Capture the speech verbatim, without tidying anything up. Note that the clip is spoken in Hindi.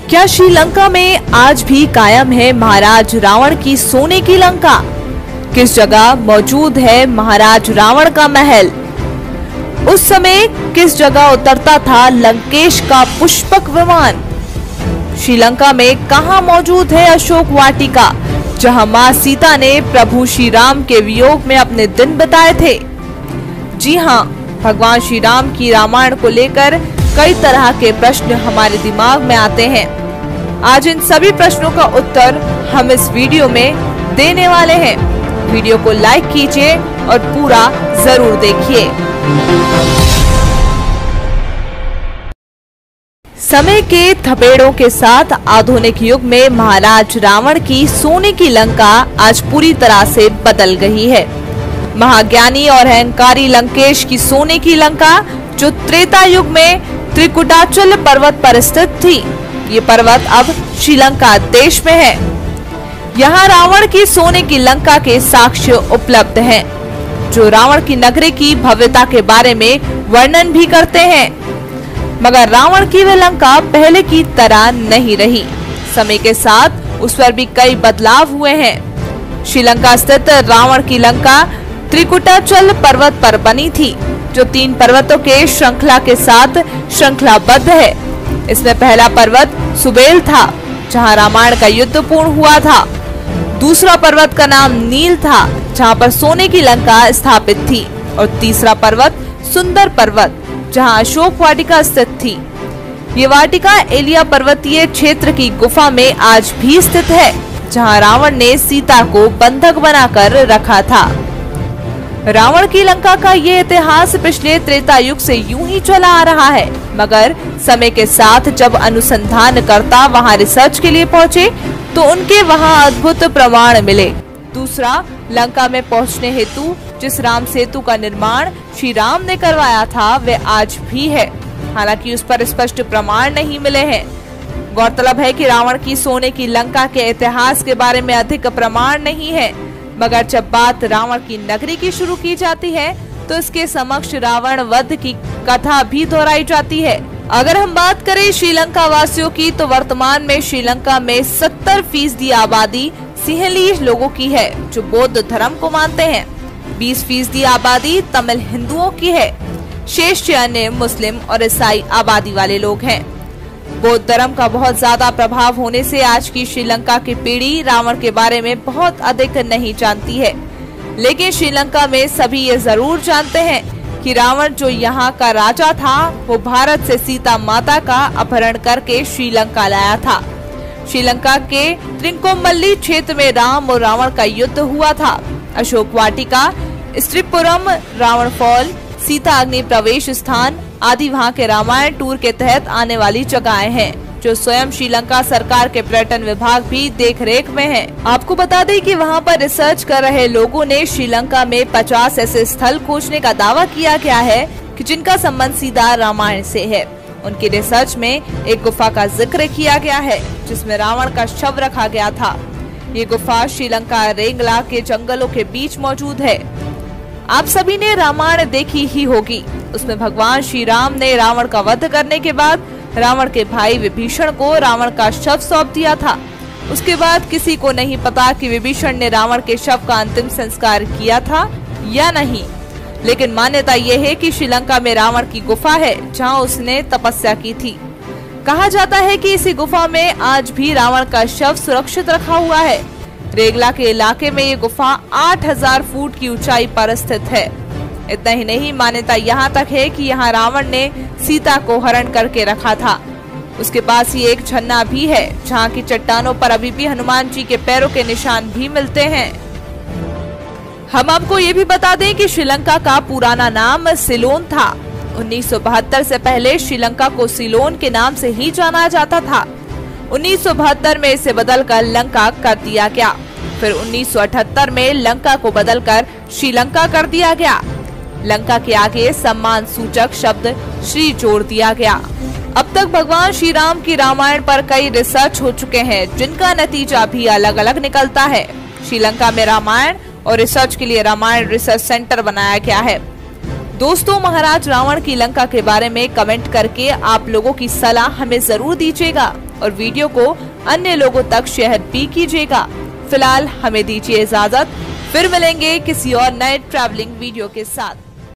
क्या श्रीलंका में आज भी कायम है महाराज रावण की सोने की लंका? किस जगह मौजूद है महाराज रावण का महल? उस समय किस जगह उतरता था लंकेश का पुष्पक विमान? श्रीलंका में कहां मौजूद है अशोक वाटिका, जहां मां सीता ने प्रभु श्री राम के वियोग में अपने दिन बिताए थे? जी हां, भगवान श्री राम की रामायण को लेकर कई तरह के प्रश्न हमारे दिमाग में आते हैं। आज इन सभी प्रश्नों का उत्तर हम इस वीडियो में देने वाले हैं। वीडियो को लाइक कीजिए और पूरा जरूर देखिए। समय के थपेड़ों के साथ आधुनिक युग में महाराज रावण की सोने की लंका आज पूरी तरह से बदल गई है। महाज्ञानी और अहंकारी लंकेश की सोने की लंका, जो त्रेता युग में त्रिकुटाचल पर्वत पर स्थित थी, ये पर्वत अब श्रीलंका देश में है। यहाँ रावण की सोने की लंका के साक्ष्य उपलब्ध हैं, जो रावण की नगरी की भव्यता के बारे में वर्णन भी करते हैं। मगर रावण की वह लंका पहले की तरह नहीं रही। समय के साथ उस पर भी कई बदलाव हुए हैं। श्रीलंका स्थित रावण की लंका त्रिकुटाचल पर्वत पर बनी थी, जो तीन पर्वतों के श्रृंखला के साथ श्रृंखलाबद्ध है। इसमें पहला पर्वत सुबेल था, जहां रामायण का युद्ध पूर्ण हुआ था। दूसरा पर्वत का नाम नील था, जहां पर सोने की लंका स्थापित थी। और तीसरा पर्वत सुंदर पर्वत, जहां अशोक वाटिका स्थित थी। ये वाटिका एलिया पर्वतीय क्षेत्र की गुफा में आज भी स्थित है, जहां रावण ने सीता को बंधक बनाकर रखा था। रावण की लंका का ये इतिहास पिछले त्रेता युग से यूं ही चला आ रहा है, मगर समय के साथ जब अनुसंधानकर्ता वहां रिसर्च के लिए पहुंचे तो उनके वहां अद्भुत प्रमाण मिले। दूसरा, लंका में पहुंचने हेतु जिस राम सेतु का निर्माण श्री राम ने करवाया था, वह आज भी है, हालांकि उस पर स्पष्ट प्रमाण नहीं मिले हैं। गौरतलब है कि रावण की सोने की लंका के इतिहास के बारे में अधिक प्रमाण नहीं है, मगर जब बात रावण की नगरी की शुरू की जाती है तो इसके समक्ष रावण वध की कथा भी दोहराई जाती है। अगर हम बात करें श्रीलंका वासियों की, तो वर्तमान में श्रीलंका में सत्तर फीसदी आबादी सिंहलीज लोगों की है, जो बौद्ध धर्म को मानते हैं। बीस फीसदी आबादी तमिल हिंदुओं की है। शेष अन्य मुस्लिम और ईसाई आबादी वाले लोग हैं। बौद्ध धर्म का बहुत ज्यादा प्रभाव होने से आज की श्रीलंका की पीढ़ी रावण के बारे में बहुत अधिक नहीं जानती है, लेकिन श्रीलंका में सभी ये जरूर जानते हैं कि रावण जो यहाँ का राजा था, वो भारत से सीता माता का अपहरण करके श्रीलंका लाया था। श्रीलंका के त्रिंकोमल्ली क्षेत्र में राम और रावण का युद्ध हुआ था। अशोक वाटिका, स्त्रीपुरम, रावण फॉल, सीता अग्नि प्रवेश स्थान आदि वहाँ के रामायण टूर के तहत आने वाली जगहें हैं, जो स्वयं श्रीलंका सरकार के पर्यटन विभाग भी देख रेख में है। आपको बता दें कि वहाँ पर रिसर्च कर रहे लोगों ने श्रीलंका में पचास ऐसे स्थल खोजने का दावा किया गया है कि जिनका संबंध सीधा रामायण से है। उनकी रिसर्च में एक गुफा का जिक्र किया गया है, जिसमें रावण का शव रखा गया था। ये गुफा श्रीलंका रेंगला के जंगलों के बीच मौजूद है। आप सभी ने रामायण देखी ही होगी। उसमें भगवान श्री राम ने रावण का वध करने के बाद रावण के भाई विभीषण को रावण का शव सौंप दिया था। उसके बाद किसी को नहीं पता कि विभीषण ने रावण के शव का अंतिम संस्कार किया था या नहीं, लेकिन मान्यता यह है कि श्रीलंका में रावण की गुफा है, जहां उसने तपस्या की थी। कहा जाता है कि इसी गुफा में आज भी रावण का शव सुरक्षित रखा हुआ है। रेगला के इलाके में ये गुफा आठ हजार फुट की ऊंचाई पर स्थित है। इतना ही नहीं, मान्यता यहाँ तक है कि यहाँ रावण ने सीता को हरण करके रखा था। उसके पास ही एक झरना भी है, जहाँ की चट्टानों पर अभी भी हनुमान जी के पैरों के निशान भी मिलते हैं। हम आपको ये भी बता दें कि श्रीलंका का पुराना नाम सिलोन था। उन्नीस सौ बहत्तर से पहले श्रीलंका को सिलोन के नाम से ही जाना जाता था। उन्नीस सौ बहत्तर में इसे बदलकर लंका कर दिया गया। फिर उन्नीस सौ अठहत्तर में लंका को बदलकर श्रीलंका कर दिया गया। लंका के आगे सम्मान सूचक शब्द श्री जोड़ दिया गया। अब तक भगवान श्री राम की रामायण पर कई रिसर्च हो चुके हैं, जिनका नतीजा भी अलग अलग निकलता है। श्रीलंका में रामायण और रिसर्च के लिए रामायण रिसर्च सेंटर बनाया गया है। दोस्तों, महाराज रावण की लंका के बारे में कमेंट करके आप लोगों की सलाह हमें जरूर दीजिएगा। और वीडियो को अन्य लोगों तक शेयर भी कीजिएगा। फिलहाल हमें दीजिए इजाजत, फिर मिलेंगे किसी और नए ट्रैवलिंग वीडियो के साथ।